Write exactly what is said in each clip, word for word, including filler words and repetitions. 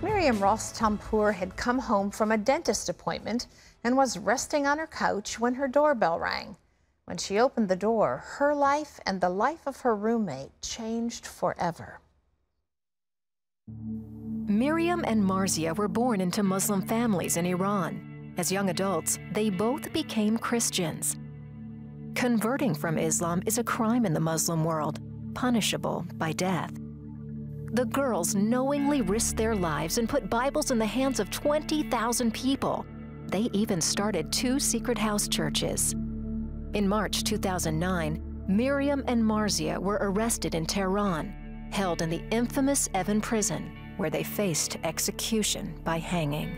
Miriam Rostampour had come home from a dentist appointment and was resting on her couch when her doorbell rang. When she opened the door, her life and the life of her roommate changed forever. Miriam and Marzia were born into Muslim families in Iran. As young adults, they both became Christians. Converting from Islam is a crime in the Muslim world, punishable by death. The girls knowingly risked their lives and put Bibles in the hands of twenty thousand people. They even started two secret house churches. In March two thousand nine, Miriam and Marzia were arrested in Tehran, held in the infamous Evin prison, where they faced execution by hanging.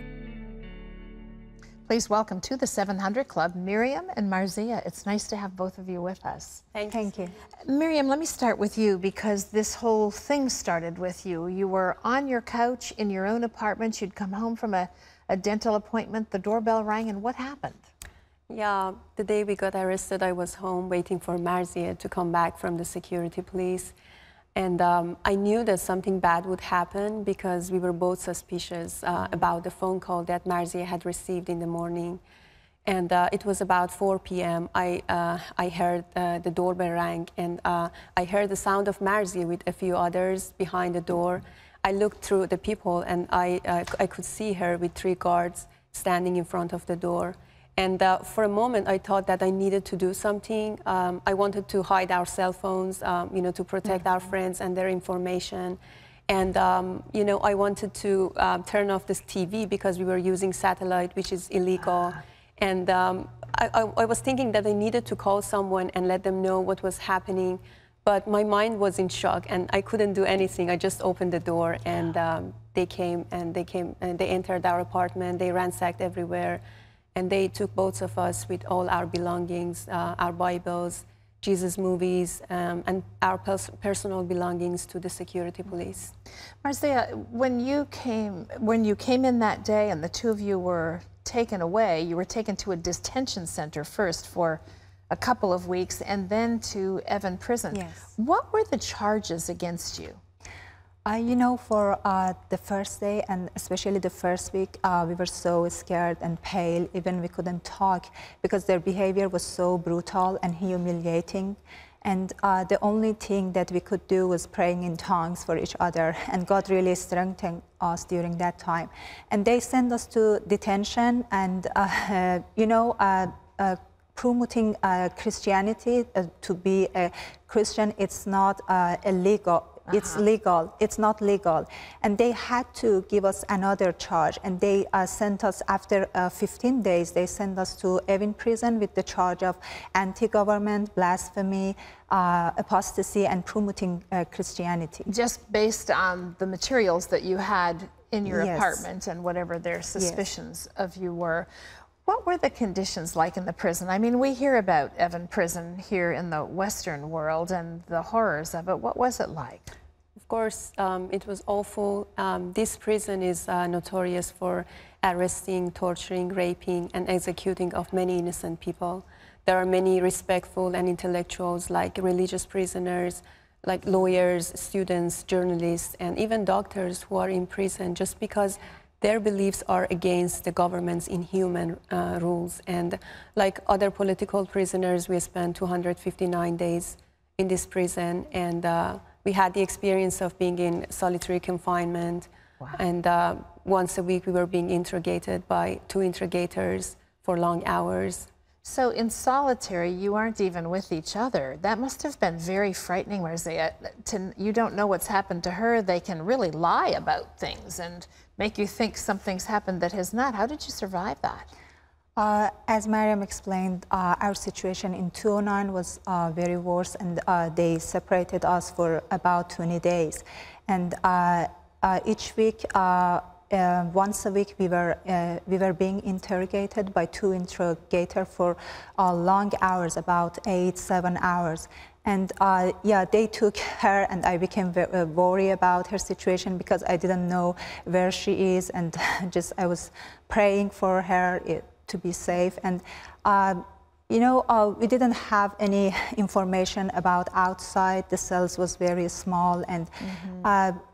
Please welcome to the seven hundred Club, Miriam and Marzia. It's nice to have both of you with us. Thank, Thank you. Miriam, let me start with you because this whole thing started with you. You were on your couch in your own apartment. You'd come home from a, a dental appointment. The doorbell rang, and what happened? Yeah, the day we got arrested, I was home waiting for Marzia to come back from the security police. And um, I knew that something bad would happen because we were both suspicious uh, about the phone call that Marzia had received in the morning. And uh, it was about four p m I, uh, I heard uh, the doorbell rang, and uh, I heard the sound of Marzia with a few others behind the door. I looked through the people, and I, uh, I could see her with three guards standing in front of the door. And uh, for a moment, I thought that I needed to do something. Um, I wanted to hide our cell phones, um, you know, to protect mm-hmm. our friends and their information. And, um, you know, I wanted to uh, turn off this T V because we were using satellite, which is illegal. Ah. And um, I, I, I was thinking that I needed to call someone and let them know what was happening. But my mind was in shock, and I couldn't do anything. I just opened the door, and um, they came, and they came, and they entered our apartment. They ransacked everywhere. And they took both of us with all our belongings, uh, our Bibles, Jesus movies, um, and our pers personal belongings to the security police. Marzia, when you came, when you came in that day and the two of you were taken away, you were taken to a detention center first for a couple of weeks and then to Evin prison. Yes. What were the charges against you? Uh, you know, for uh, the first day, and especially the first week, uh, we were so scared and pale. Even we couldn't talk because their behavior was so brutal and humiliating. And uh, the only thing that we could do was praying in tongues for each other. And God really strengthened us during that time. And they sent us to detention, and, uh, you know, uh, uh, promoting uh, Christianity, uh, to be a Christian, it's not uh, illegal. Uh-huh. It's legal. It's not legal. And they had to give us another charge. And they uh, sent us, after uh, fifteen days, they sent us to Evin prison with the charge of anti-government, blasphemy, uh, apostasy, and promoting uh, Christianity. Just based on the materials that you had in your Yes. apartment and whatever their suspicions Yes. of you were. What were the conditions like in the prison? I mean, we hear about Evin prison here in the Western world and the horrors of it. What was it like? Of course, um, it was awful. Um, this prison is uh, notorious for arresting, torturing, raping, and executing of many innocent people. There are many respectful and intellectuals, like religious prisoners, like lawyers, students, journalists, and even doctors who are in prison just because their beliefs are against the government's inhuman uh, rules. And like other political prisoners, we spent two hundred fifty-nine days in this prison, and uh, we had the experience of being in solitary confinement. Wow. And uh, once a week we were being interrogated by two interrogators for long hours. So in solitary, you aren't even with each other. That must have been very frightening, Marzia. To, you don't know what's happened to her. They can really lie about things and make you think something's happened that has not. How did you survive that? Uh, as Mariam explained, uh, our situation in two thousand nine was uh, very worse, and uh, they separated us for about twenty days. And uh, uh, each week, uh, Uh, once a week, we were uh, we were being interrogated by two interrogators for uh, long hours, about eight, seven hours. And uh, yeah, they took her, and I became very, uh, worried about her situation because I didn't know where she is, and just I was praying for her it, to be safe. And uh, you know, uh, we didn't have any information about outside. The cells was very small, and. Mm-hmm. uh,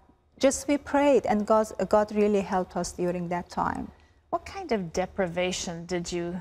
just we prayed, and God, God really helped us during that time. What kind of deprivation did you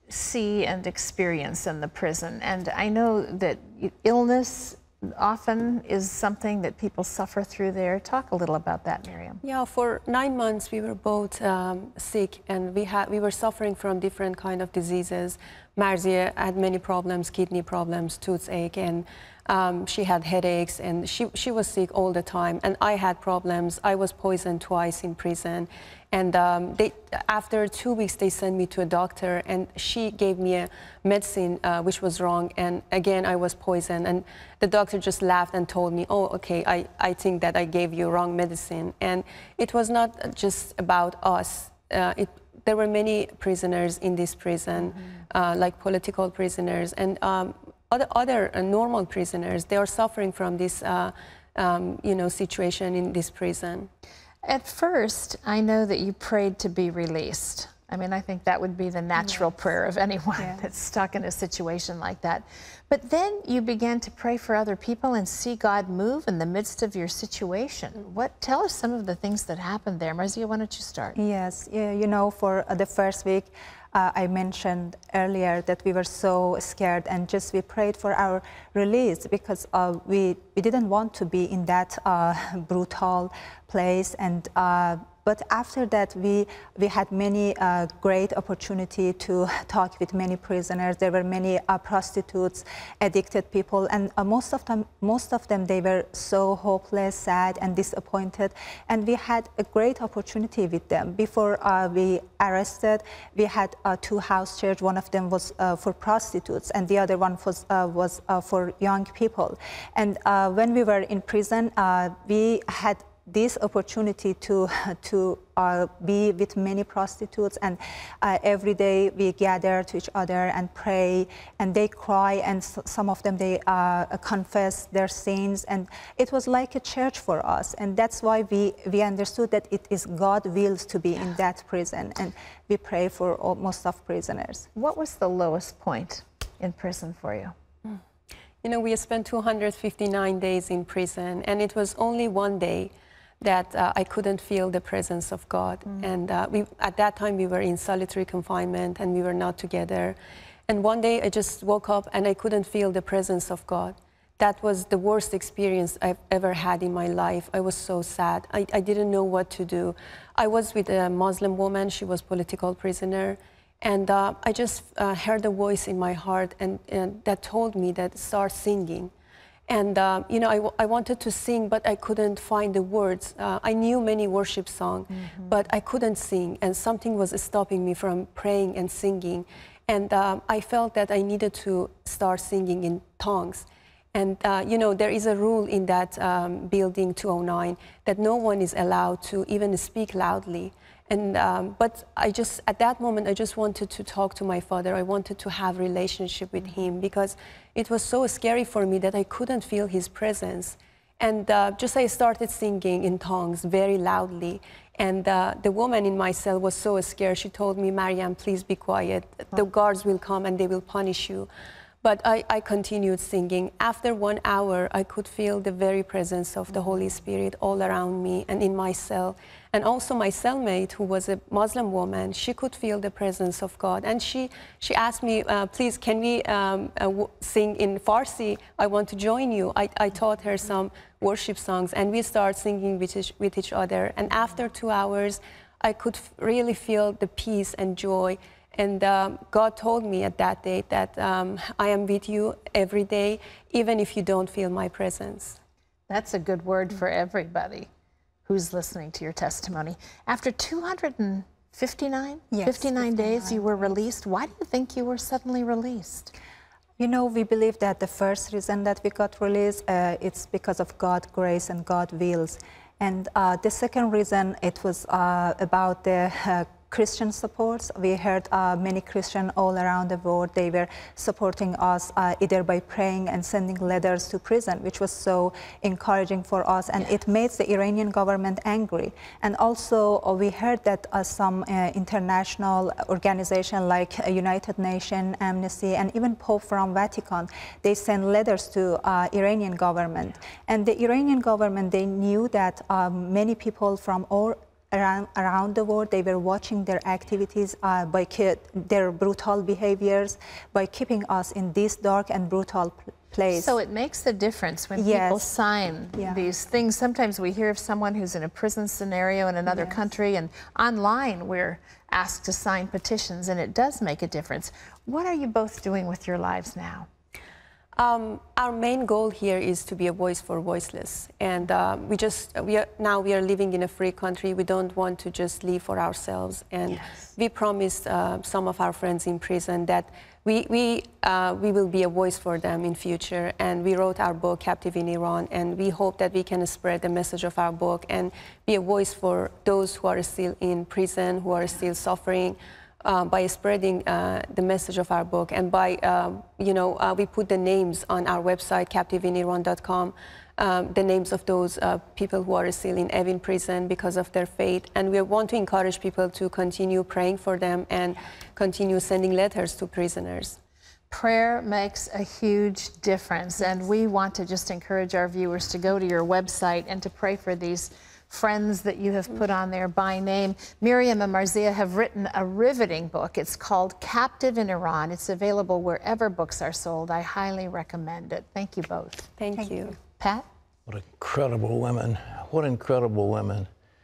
see and experience in the prison? And I know that illness often is something that people suffer through there. Talk a little about that, Miriam. Yeah, for nine months we were both um, sick, and we had we were suffering from different kind of diseases. Marzia had many problems, kidney problems, toothache, and um, she had headaches, and she she was sick all the time. And I had problems. I was poisoned twice in prison, and um, they after two weeks they sent me to a doctor, and she gave me a medicine uh, which was wrong, and again I was poisoned. And the doctor just laughed and told me, "Oh, okay, I I think that I gave you wrong medicine." And it was not just about us. Uh, it There were many prisoners in this prison, mm-hmm. uh, like political prisoners and um, other, other uh, normal prisoners. They are suffering from this, uh, um, you know, situation in this prison. At first, I know that you prayed to be released. I mean, I think that would be the natural yes. prayer of anyone yes. that's stuck in a situation like that. But then you began to pray for other people and see God move in the midst of your situation. What? Tell us some of the things that happened there. Marzia, why don't you start? Yes, yeah, you know, for uh, the first week, uh, I mentioned earlier that we were so scared, and just we prayed for our release, because uh, we, we didn't want to be in that uh, brutal place. And uh, But after that, we, we had many uh, great opportunity to talk with many prisoners. There were many uh, prostitutes, addicted people, and uh, most of them, most of them, they were so hopeless, sad, and disappointed. And we had a great opportunity with them. Before uh, we arrested, we had uh, two house church. One of them was uh, for prostitutes, and the other one was uh, was uh, for young people. And uh, when we were in prison, uh, we had this opportunity to to uh, be with many prostitutes, and uh, every day we gather to each other and pray, and they cry, and s some of them they uh, confess their sins, and it was like a church for us. And that's why we we understood that it is God wills to be in that prison, and we pray for all, most of prisoners. What was the lowest point in prison for you? You know, we spent two hundred fifty-nine days in prison, and it was only one day that uh, I couldn't feel the presence of God. Mm. And uh, we, at that time, we were in solitary confinement, and we were not together. And one day, I just woke up, and I couldn't feel the presence of God. That was the worst experience I've ever had in my life. I was so sad. I, I didn't know what to do. I was with a Muslim woman. She was political prisoner. And uh, I just uh, heard a voice in my heart, and, and that told me that start singing. And, uh, you know, I, w I wanted to sing, but I couldn't find the words. Uh, I knew many worship songs, mm-hmm. but I couldn't sing, and something was stopping me from praying and singing. And um, I felt that I needed to start singing in tongues. And, uh, you know, there is a rule in that um, building two oh nine that no one is allowed to even speak loudly. And, um, but I just, at that moment, I just wanted to talk to my father. I wanted to have a relationship with him, because it was so scary for me that I couldn't feel his presence. And uh, just I started singing in tongues very loudly. And uh, the woman in my cell was so scared. She told me, "Mariam, please be quiet. The guards will come and they will punish you." But I, I continued singing. After one hour, I could feel the very presence of the Holy Spirit all around me and in my cell. And also my cellmate, who was a Muslim woman, she could feel the presence of God. And she, she asked me, uh, please, can we um, uh, w sing in Farsi? I want to join you. I, I taught her some worship songs, and we started singing with each, with each other. And after two hours, I could f really feel the peace and joy. And um, God told me at that day that um, I am with you every day, even if you don't feel my presence. That's a good word for everybody who's listening to your testimony. After two hundred fifty-nine, yes, fifty-nine days, you were released. Why do you think you were suddenly released? You know, we believe that the first reason that we got released, uh, it's because of God's grace and God's wills. And uh, the second reason, it was uh, about the uh, Christian supports. We heard uh, many Christians all around the world, they were supporting us uh, either by praying and sending letters to prison, which was so encouraging for us, and yes. it made the Iranian government angry. And also uh, we heard that uh, some uh, international organizations like uh, United Nations, Amnesty, and even Pope from Vatican, they sent letters to uh, Iranian government. And the Iranian government, they knew that um, many people from all Around, around the world, they were watching their activities, uh, by their brutal behaviors, by keeping us in this dark and brutal place. So it makes a difference when yes. people sign yeah. these things. Sometimes we hear of someone who's in a prison scenario in another yes. country, and online we're asked to sign petitions, and it does make a difference. What are you both doing with your lives now? Um, our main goal here is to be a voice for voiceless, and uh, we just we are now we are living in a free country. We don't want to just live for ourselves, and yes. we promised uh, some of our friends in prison that we we uh, we will be a voice for them in future. And we wrote our book Captive in Iran, and we hope that we can spread the message of our book and be a voice for those who are still in prison, who are still suffering. Uh, by spreading uh, the message of our book, and by, uh, you know, uh, we put the names on our website, captive in iran dot com, um, the names of those uh, people who are still in Evin prison because of their faith. And we want to encourage people to continue praying for them and continue sending letters to prisoners. Prayer makes a huge difference, and we want to just encourage our viewers to go to your website and to pray for these friends that you have put on there by name. Miriam and Marzieh have written a riveting book. It's called Captive in Iran. It's available wherever books are sold. I highly recommend it. Thank you both. Thank, Thank you. you. Pat? What incredible women. What incredible women.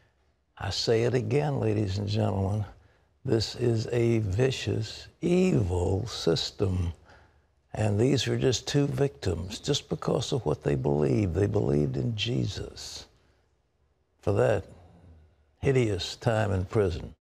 I say it again, ladies and gentlemen. This is a vicious, evil system. And these are just two victims, just because of what they believed. They believed in Jesus for that hideous time in prison.